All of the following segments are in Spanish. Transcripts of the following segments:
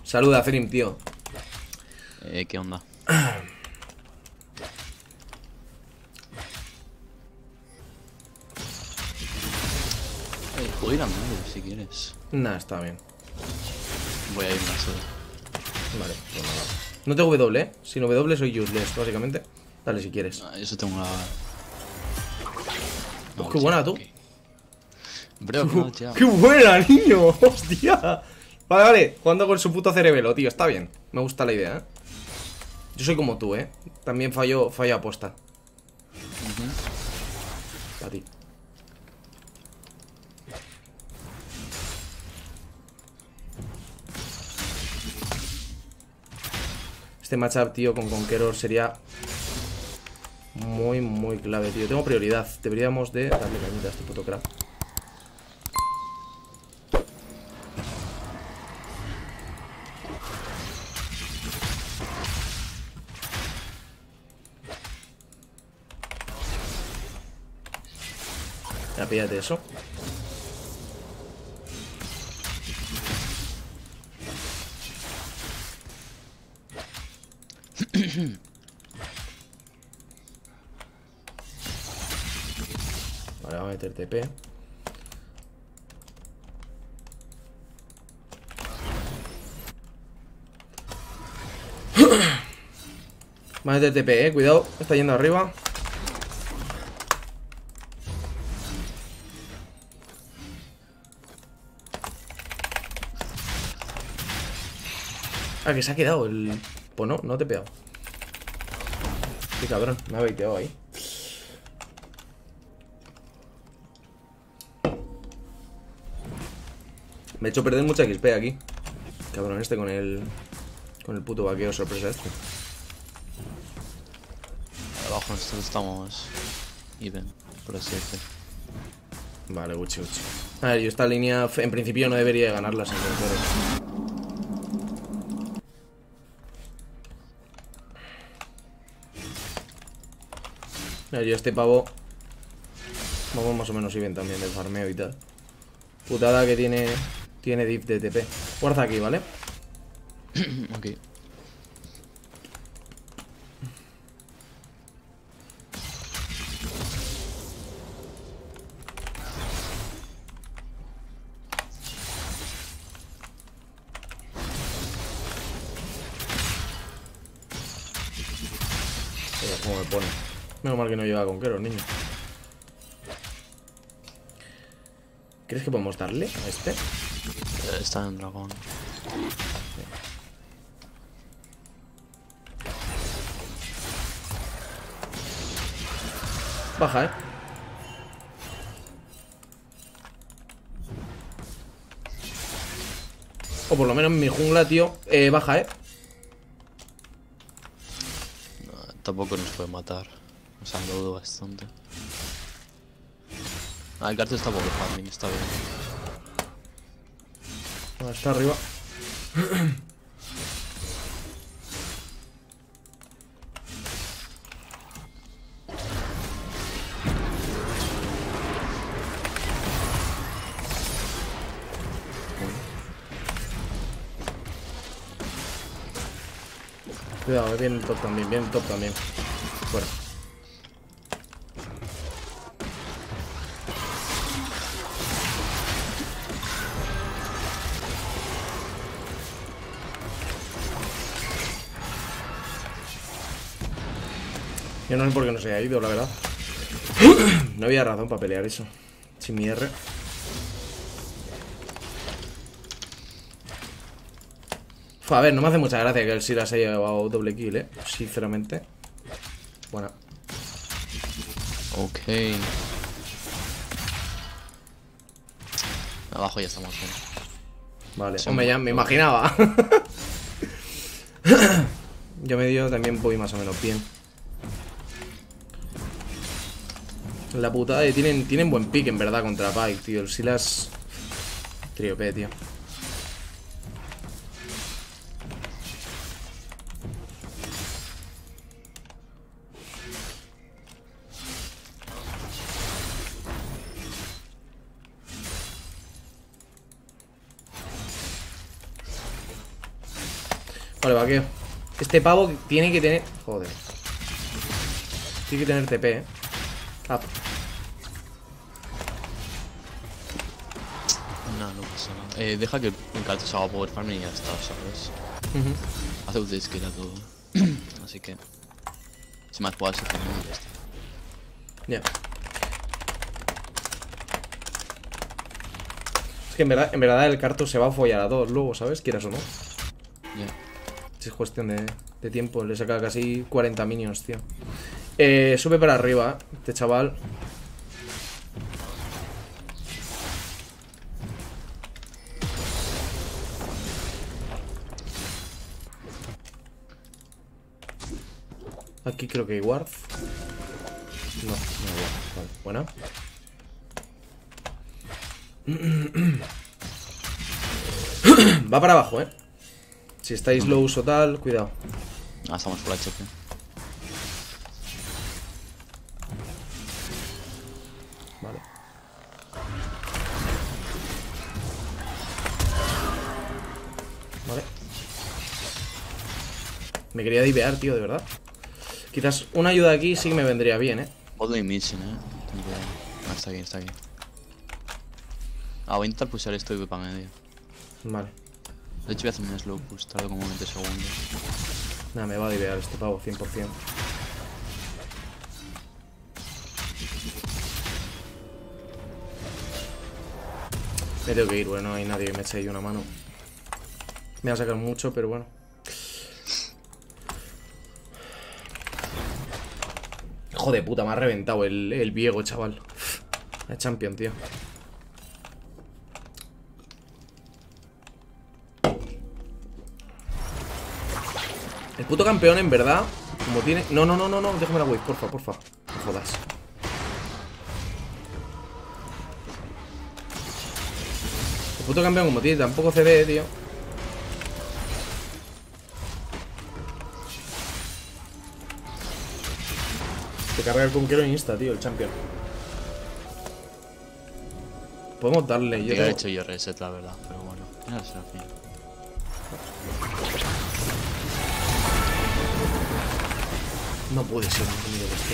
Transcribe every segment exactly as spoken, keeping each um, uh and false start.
Saluda, Ferim, tío. Eh, ¿qué onda? Eh, puedo ir a medio si quieres. Nah, está bien. Voy a ir más solo. Vale, pues nada. No tengo W, ¿eh? Sin W soy useless, básicamente. Dale, si quieres. Ah, eso tengo la... Oh, qué buena, tú. Okay. Bro, no, ya. ¡Qué buena, niño! ¡Hostia! Vale, vale, jugando con su puto cerebelo, tío. Está bien, me gusta la idea, ¿eh? Yo soy como tú, ¿eh? También fallo, fallo aposta. Uh-huh. A ti. Este matchup, tío, con Conqueror sería muy, muy clave, tío. Tengo prioridad. Deberíamos de darle cañita a este puto crap. Ya, píllate eso. Vale, vamos a meter T P. Vamos a meter T P, eh. Cuidado, está yendo arriba. Ah, que se ha quedado el... Pues no, no te he pegado. Qué cabrón, me ha baiteado ahí. Me he hecho perder mucha X P aquí. Cabrón este con el... Con el puto vaqueo sorpresa este. Abajo nosotros estamos... even, por así decirlo. Vale, Gucci, Gucci. A ver, yo esta línea en principio no debería de ganarla sin Conqueror. A ver, yo este pavo... Vamos más o menos bien también del farmeo y tal. Putada que tiene... Tiene diff de T P. Fuerza aquí, ¿vale? Ok. Mira cómo me pone. Menos mal que no lleva Conqueror, niño. ¿Crees que podemos darle a este? Eh, está en dragón. Baja, eh. O por lo menos mi jungla, tío. Eh, baja, eh. No, tampoco nos puede matar. O sea, lo dudo bastante. Ah, el cartel está poco farming, está bien. Ah, está arriba. Cuidado, eh, viene el top también, viene el top también. Fuera. Yo no sé por qué no se ha ido, la verdad. No había razón para pelear eso. Sin mi R. Uf, a ver, no me hace mucha gracia que el Silas haya llevado doble kill, eh. Sinceramente. Buena. Ok. Abajo ya estamos bien. Vale, Sí, hombre, ya me no. imaginaba. Yo medio también voy más o menos bien. La putada de tienen, tienen buen pick en verdad contra Pike, tío. El Silas... Trío P, tío. Vale, vaqueo. Este pavo tiene que tener... Joder. Tiene que tener T P, eh. Up. No, no pasa nada. Eh, deja que el Cartus haga power farm y ya está, ¿sabes? Uh-huh. Hace un skill a todo. Así que... Si más puedo hacer, y ya está. Ya. Yeah. Es que en verdad, en verdad el Cartus se va a follar a todos luego, ¿sabes? Quieras o no. Ya. Yeah. Es cuestión de, de tiempo. Le saca casi cuarenta minions, tío. Eh, sube para arriba, este chaval. Aquí creo que hay ward. No, no hay ward. Vale, buena. Va para abajo, eh. Si estáis low o tal, cuidado. Ah, estamos por H P. Vale. Vale. Me quería divear, tío, de verdad. Quizás una ayuda aquí sí que me vendría bien, eh. Botlane missing, eh. Ten cuidado. Ah, está aquí, está aquí. Ah, voy a intentar pulsar esto y voy para medio. Vale. De hecho voy a hacer un slow push, tardo como veinte segundos. Nada, me va a divear este pavo, cien por cien. Me tengo que ir, bueno, no hay nadie que me eche ahí una mano. Me va a sacar mucho, pero bueno. Hijo de puta, me ha reventado el, el viejo, chaval. La champion, tío. El puto campeón, en verdad, como tiene... No, no, no, no, no, déjame la wave, porfa, porfa. No jodas. El puto campeón, como tiene tan poco C D, tío. Se carga el conquero en insta, tío, el champion. Podemos darle, yo Yo he tengo... hecho yo reset, la verdad, pero bueno. Ya será fin. No puede ser un nivel este.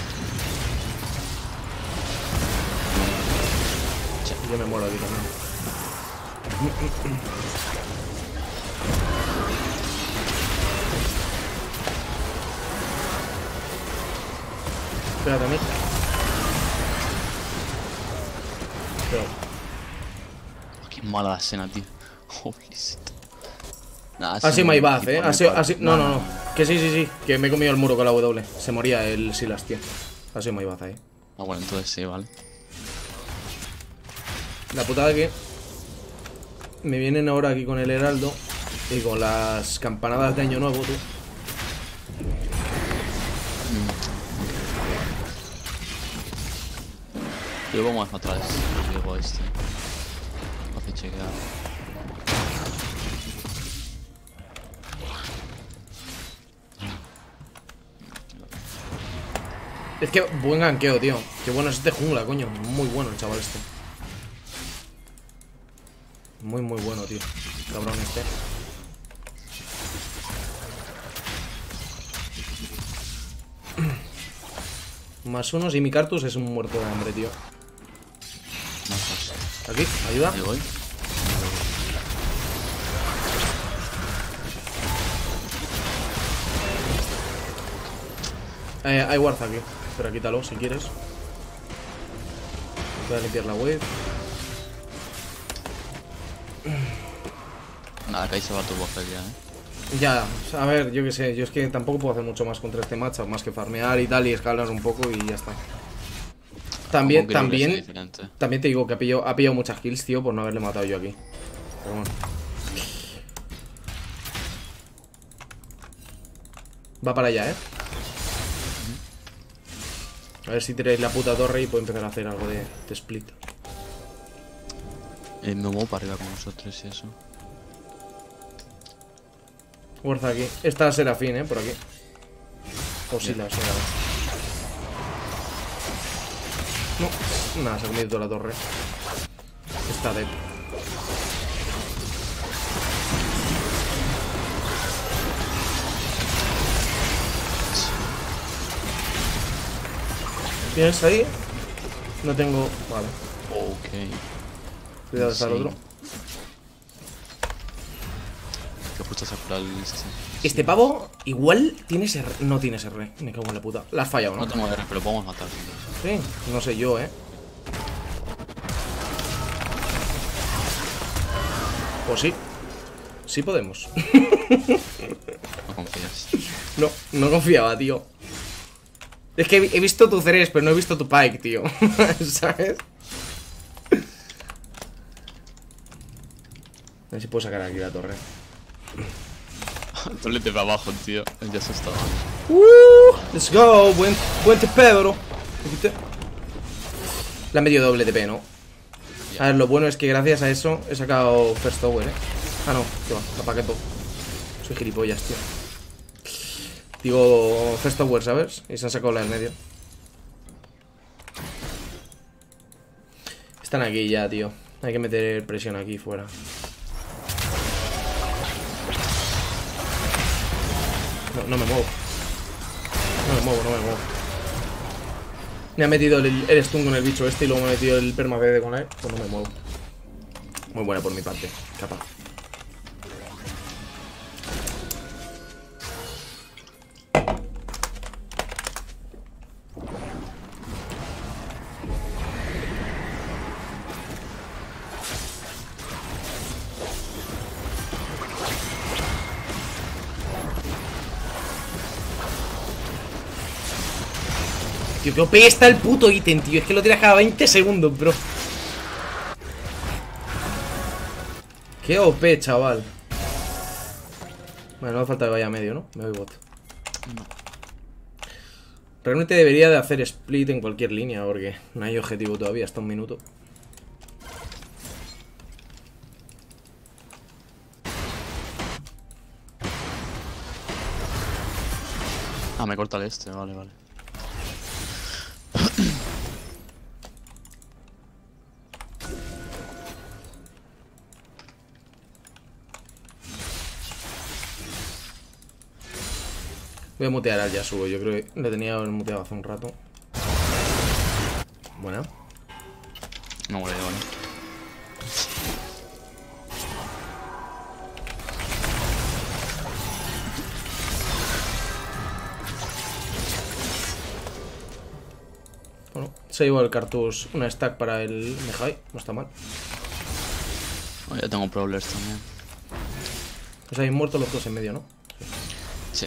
Yo me muero aquí también. Espérate a mí. Pero... Oh, qué mala la escena, tío. Holy shit. Nah, Ha sido Maibaz, eh. Ha sido, ha sido... No, no, no. no. Que sí, sí, sí. Que me he comido el muro con la W. Se moría el Silas, tío. Ha sido Maibaz ahí. Ah, bueno, entonces sí, vale. La putada que... Me vienen ahora aquí con el heraldo. Y con las campanadas de año nuevo, tú. Yo voy más atrás. Digo este. Hace chequear. Es que buen ganqueo, tío. Qué bueno es este jungla, coño. Muy bueno el chaval este. Muy, muy bueno, tío. Cabrón este. Más unos y mi Cartus es un muerto de hambre, tío. Aquí, ayuda. Ahí voy. Eh, hay wards aquí. Pero quítalo si quieres. Voy a limpiar la wave. Nada, que ahí se va tu buffer ya, eh. Ya, a ver, yo qué sé. Yo es que tampoco puedo hacer mucho más contra este matchup. Más que farmear y tal y escalar un poco y ya está. También, también, también te digo que ha pillado, ha pillado muchas kills, tío, por no haberle matado yo aquí. Pero bueno. Va para allá, eh. A ver si tiráis la puta torre y puedo empezar a hacer algo de, de split. Eh, me muevo para arriba con vosotros y eso. Fuerza aquí. Esta Serafín, eh, por aquí. O sí, la Serafín. No, nada, se ha comido toda la torre. Está dead. ¿Tienes ahí? No tengo... Vale. Ok. Cuidado, está el Sí. otro. Que justo se ha curado el este. Este pavo igual tienes R. No tienes R. Me cago en la puta. La has fallado, ¿no? No tengo R, pero podemos matar. Sí, no sé yo, eh. Pues sí. Sí podemos. No confías. No, no confiaba, tío. Es que he visto tu Ceres, pero no he visto tu Pike, tío. ¿Sabes? A ver si puedo sacar aquí la torre. Tolete para abajo, tío. Ya se está. Uh, let's go. Buen, buen T P, bro. La ha metido doble T P, ¿no? A ver, lo bueno es que gracias a eso he sacado First Tower, eh. Ah, no, que va, la paqueto. Soy gilipollas, tío. Digo, First Tower, ¿sabes? Y se han sacado la del medio. Están aquí ya, tío. Hay que meter presión aquí fuera. No, no me muevo. No me muevo, no me muevo. Me ha metido el, el stun con el bicho este y luego me ha metido el perma verde con él. Pues no me muevo. Muy buena por mi parte, capaz. Tío, que O P está el puto ítem, tío. Es que lo tiras cada veinte segundos, bro. Qué O P, chaval. Bueno, no hace falta que vaya a medio, ¿no? Me voy bot. No. Realmente debería de hacer split en cualquier línea, porque no hay objetivo todavía, hasta un minuto. Ah, me corta el este, vale, vale. Voy a mutear al Yasuo, yo creo que lo tenía muteado hace un rato. Buena. No muere, vale. Bueno, se llevó el Cartus una stack para el Mejai, no está mal. Oh, ya tengo Prowlers también. Pues habéis muerto los dos en medio, ¿no? Sí.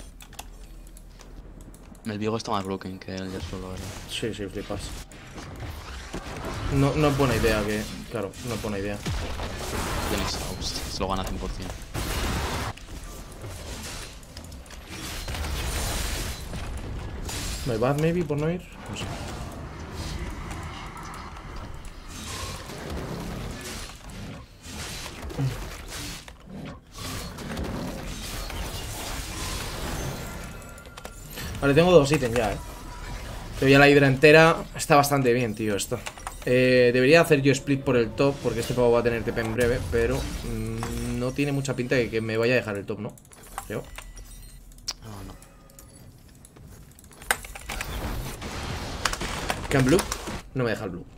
El Viego está más broken que el Yasuo, la verdad. Sí, sí, flipas. No, no es buena idea que... Claro, no es buena idea. Tiene Saust, se lo gana cien por cien. My bad, maybe, por no ir. No sé. Vale, tengo dos ítems ya, eh. Pero ya la hidra entera está bastante bien, tío, esto. Eh, debería hacer yo split por el top, porque este pavo va a tener T P en breve, pero mmm, no tiene mucha pinta de que me vaya a dejar el top, ¿no? Creo. No, no. ¿Can blue? No me deja el blue.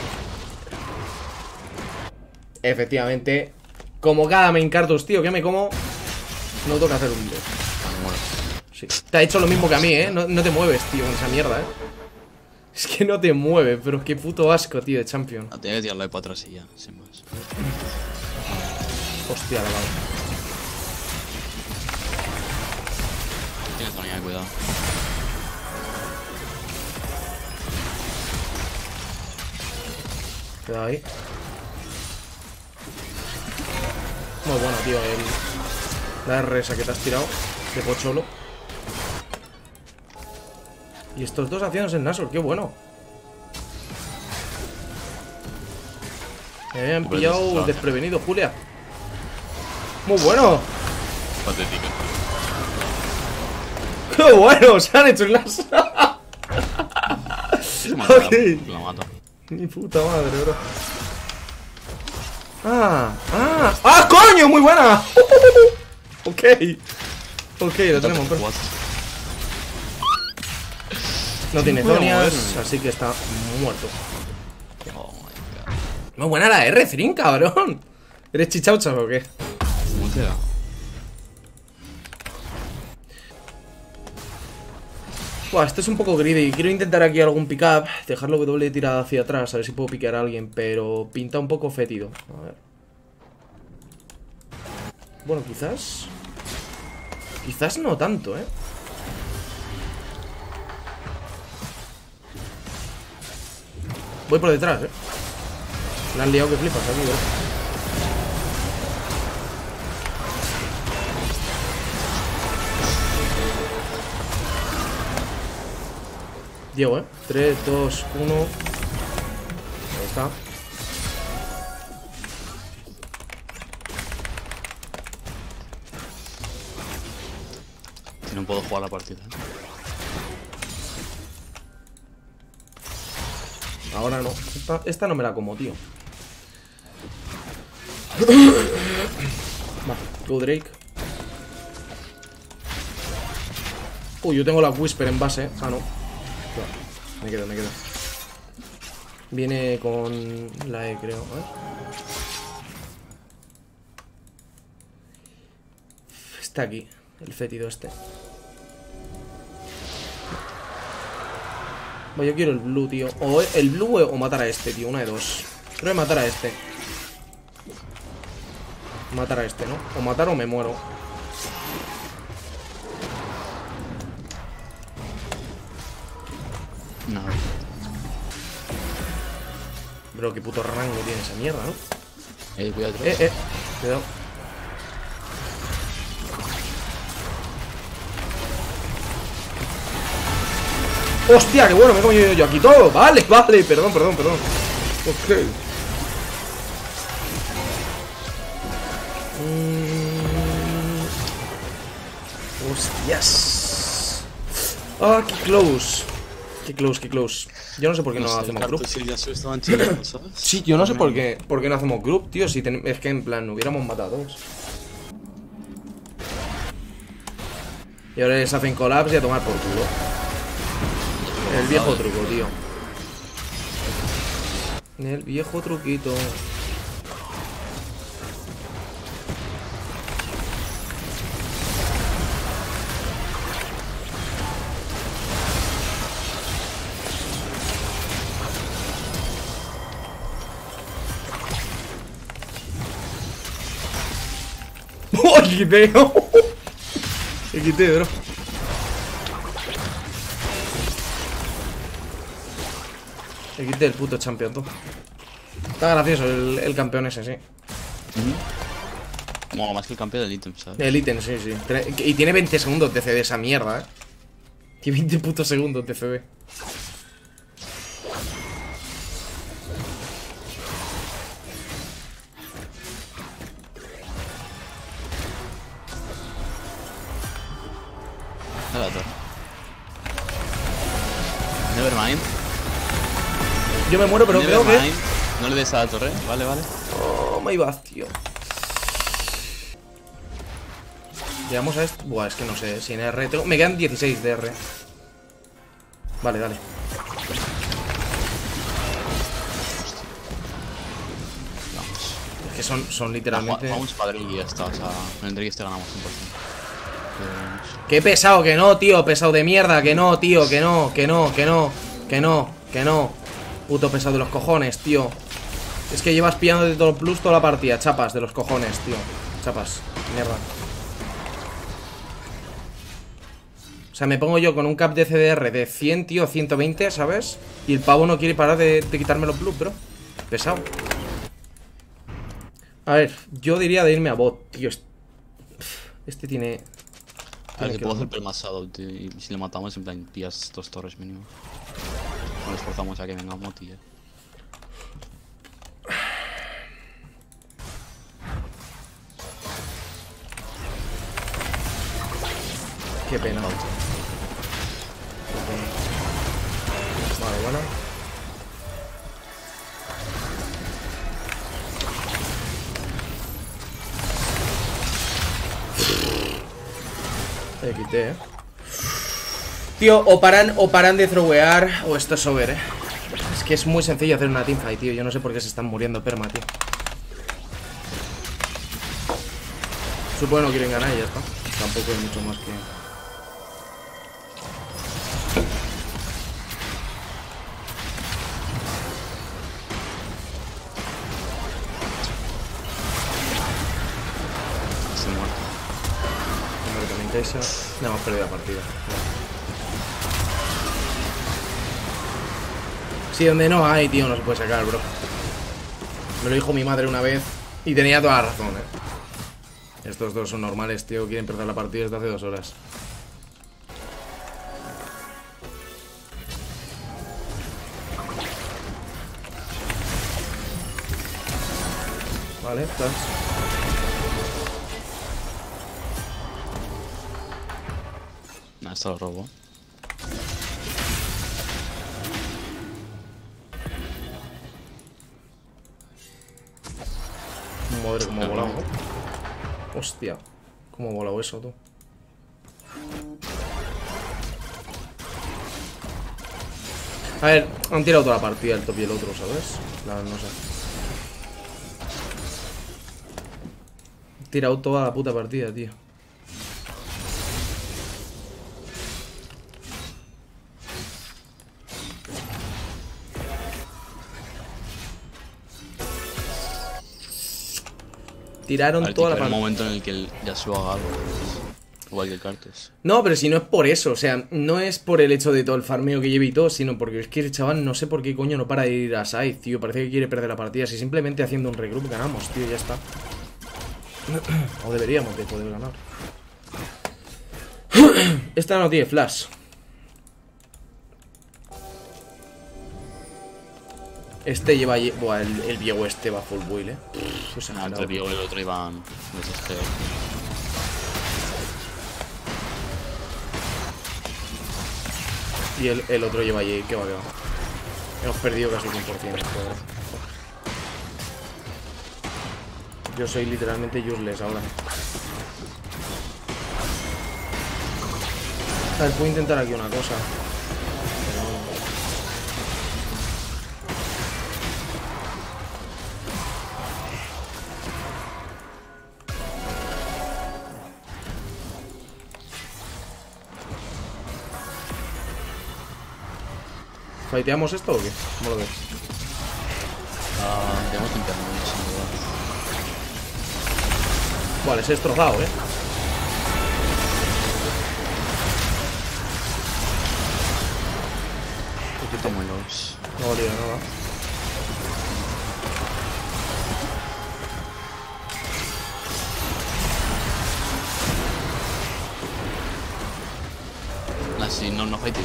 Efectivamente. Como cada main Cartus, tío, que me como. No toca hacer un blue. Sí. Te ha hecho lo mismo que a mí, ¿eh? No, no te mueves, tío, con esa mierda, ¿eh? Es que no te mueve, pero qué puto asco, tío, de Champion. Ah, tenía que tirarlo de para atrás y ya, sin más. Hostia, la mano. Tienes Tony, cuidado. Cuidado ahí. Muy bueno, tío, el... la R esa que te has tirado de pocholo. Y estos dos haciéndose en Nashor, qué bueno. Me habían pillado desprevenido, Julia. Muy bueno. Patético. ¡Qué bueno! Se han hecho en las... Ok. La mato. Mi puta madre, bro. Ah, ah. ¡Ah, coño! ¡Muy buena! Ok. Ok, lo tenemos, pero... No tiene zonias, así que está muerto. Oh my god. Muy buena la R, Zrin, cabrón. ¿Eres chichaucha o qué? ¿Cómo te da? Buah, esto es un poco greedy. Quiero intentar aquí algún pick-up, dejarlo W tirada hacia atrás, a ver si puedo piquear a alguien, pero pinta un poco fétido. A ver. Bueno, quizás... Quizás no tanto, ¿eh? Voy por detrás, ¿eh? La han liado que flipas aquí, ¿eh? Llego, ¿eh? tres, dos, uno. Ahí está. No puedo jugar la partida. Ahora no. Esta, esta no me la como, tío. Va, go Drake. Uy, yo tengo la Whisper en base. Ah, no. Me quedo, me quedo. Viene con la E, creo. ¿Eh? Está aquí, el fétido este. Bueno, yo quiero el blue, tío. O el blue o matar a este, tío. Una de dos. Creo que matar a este. Matar a este, ¿no? O matar o me muero. No. Bro, qué puto rango tiene esa mierda, ¿no? Eh, cuidado. Eh, eh. Cuidado. ¡Hostia, qué bueno! Me he comido yo aquí todo. Vale, vale. Perdón, perdón, perdón. Ok. Mm. Hostias. Ah, qué close. Qué close, qué close. Yo no sé por qué no, no hacemos group. Sí, yo no sé por qué, por qué no hacemos group, tío. Si ten... Es que en plan, hubiéramos matado a todos. Y ahora les hacen collapse y a tomar por culo. El viejo truco, tío. El viejo truquito. ¡Oh, X D! X D, bro. X D el puto champion, tú. Está gracioso el, el campeón ese, sí. Mm-hmm. Mola más que el campeón del ítem, ¿sabes? El ítem, sí, sí. Y tiene veinte segundos de C D esa mierda, eh. Tiene veinte putos segundos de C D. A la torre. Nevermind. Yo me muero, pero creo que... No le des a la torre, vale, vale. Oh, my bad, tío. Llegamos a esto. Buah, es que no sé, si en R tengo... Me quedan dieciséis de R. Vale, dale. Vamos. Es que son, son literalmente... Vamos para Drake y ya está, o sea, en el Drake este ganamos cien por cien. Qué pesado, que no, tío, pesado de mierda, que no, tío, que no, que no, que no, que no, que no. Puto pesado de los cojones, tío. Es que llevas pillando de todo el plus toda la partida. Chapas de los cojones, tío. Chapas, mierda. O sea, me pongo yo con un cap de C D R de cien, tío, ciento veinte, ¿sabes? Y el pavo no quiere parar de, de quitarme los plus, bro. Pesado. A ver, yo diría de irme a bot, tío. Este tiene... A ver, que puedo hacer permasado, tío. Y si le matamos, en plan, pillas dos torres mínimo. Nos esforzamos a que venga Moti, eh. Qué pena. Vale, bueno. Le quité, eh. Tío, o paran, o paran de throwear o esto es over, eh. Es que es muy sencillo hacer una teamfight, tío. Yo no sé por qué se están muriendo perma, tío. Supongo que no quieren ganar y ya está. Tampoco hay mucho más que... Estoy muerto. Primero también Kai'Sa. No, hemos perdido la partida. Sí, donde no hay, tío, no se puede sacar, bro. Me lo dijo mi madre una vez y tenía toda la razón, eh. Estos dos son normales, tío. Quieren perder la partida desde hace dos horas. Vale, estás. No, esto lo robo. Madre, cómo ha volado. Hostia, cómo ha volado eso, tú. A ver, han tirado toda la partida el top y el otro, ¿sabes? La, no sé. Han tirado toda la puta partida, tío. Tiraron ver, toda la partida. partida. Un momento en el que el Yasuo haga algo. Igual que el Cartes. No, pero si no es por eso, o sea, no es por el hecho de todo el farmeo que lleve y todo, sino porque es que el chaval no sé por qué coño no para de ir a side, tío. Parece que quiere perder la partida. Si simplemente haciendo un regroup ganamos, tío, ya está. O deberíamos de poder ganar. Esta no tiene flash. Este lleva... Buah, el, el viejo este va full build, eh. Pff, No, entre el Viego y el otro iban desesperados. Y el, el otro lleva allí, que va, que va. Hemos perdido casi cien por ciento. Joder. Yo soy literalmente useless ahora. A ver, puedo intentar aquí una cosa. ¿Fighteamos esto o qué? ¿Cómo lo ves? Ah, tenemos que internet, sin duda. Vale, se ha destrozado, eh. ¿Por qué tomo los? No valía nada. Ah, sí, no, no fightéis.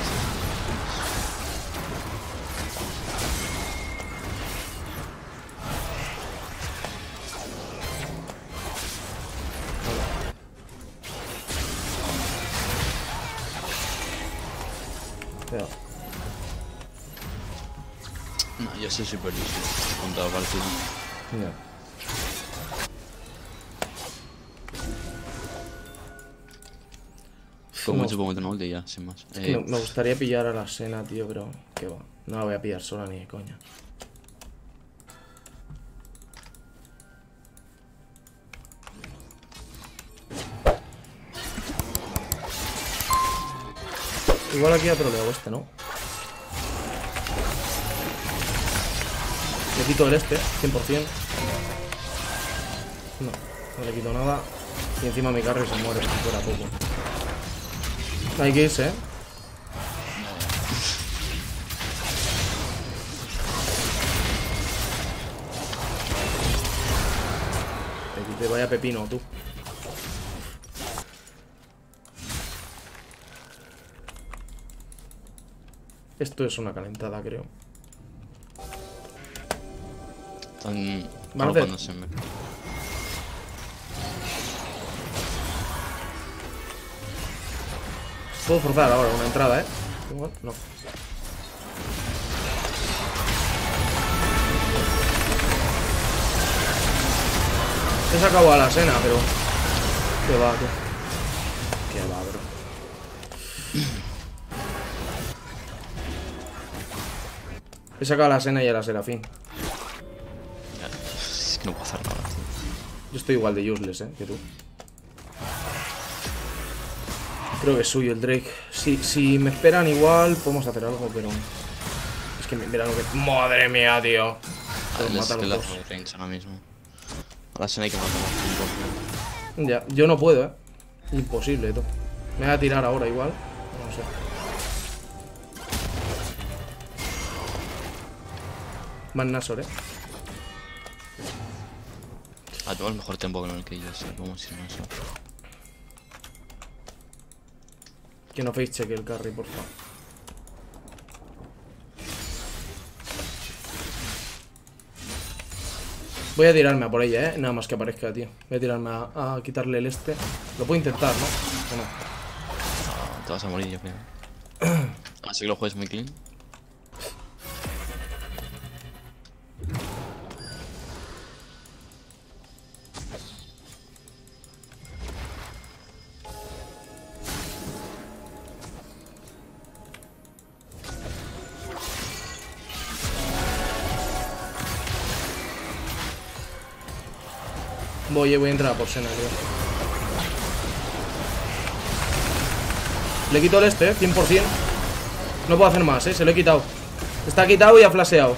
Cuidado. No, yo soy super useless contra la partida. Ya. Como No. mucho puedo meter una ulti ya, sin más. Es que Eh, me, me gustaría pillar a la Sena, tío, pero... ¿Qué va? No la voy a pillar sola ni de coña. Igual aquí ha troleado este, ¿no? Le quito el este, cien por cien. No, no le quito nada. Y encima mi carry se muere, si fuera poco. Hay que irse, ¿eh? Le quité, vaya pepino, tú. Esto es una calentada, creo. Están Van a hacer- agrupándose. me- Puedo forzar ahora una entrada, ¿eh? Igual, no. He sacado a la Sena, pero... ¿Qué va, tío? ¿Qué va, bro? He sacado a la Sena y a la Serafín. Es que no puedo hacer nada, tío. Yo estoy igual de useless, eh, que tú. Creo que es suyo el Drake. Si, si me esperan igual, podemos hacer algo, pero... Es que mira lo que... ¡Madre mía, tío! Ah, es que la hago range ahora mismo. A la Sena hay que matarla. Ya, yo no puedo, eh. Imposible, todo. Me voy a tirar ahora igual. No sé. Más Nashor, eh. Ah, tengo el mejor tempo que que yo, sé. Vamos a ir Nashor. Que no face check el carry, por favor. Voy a tirarme a por ella, eh. Nada más que aparezca, tío. Voy a tirarme a, a quitarle el este. Lo puedo intentar, ¿no? ¿O no? No, te vas a morir, yo creo. Así que lo juegues muy clean. Voy, voy a entrar a por Sena, tío. Le quito el este, eh, cien por cien. No puedo hacer más, eh, se lo he quitado. Está quitado y ha flasheado.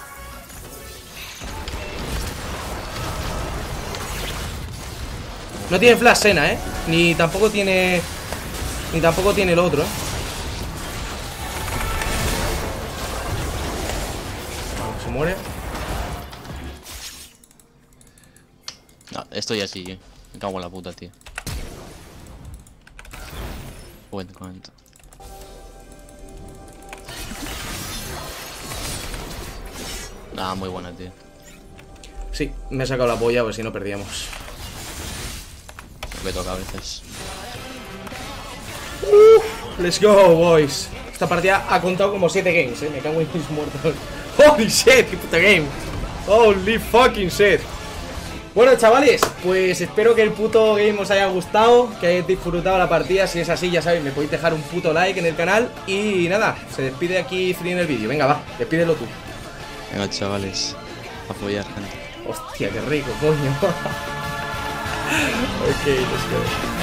No tiene flash Sena, eh. Ni tampoco tiene... Ni tampoco tiene el otro, eh. Vale, se muere. No, estoy así, eh. Me cago en la puta, tío. Buen cuento. Nada, muy buena, tío. Sí, me he sacado la polla, a ver si no perdíamos. Lo que toca a veces. Uh, let's go, boys. Esta partida ha contado como siete games, eh. Me cago en mis muertos. Holy shit, qué puta game. Holy fucking shit. Bueno, chavales, pues espero que el puto game os haya gustado, que hayáis disfrutado la partida. Si es así, ya sabéis, me podéis dejar un puto like en el canal. Y nada, se despide aquí Free en el vídeo. Venga, va, despídelo tú. Venga, chavales, apoyar, gente. Hostia, qué rico, coño. Ok, let's go.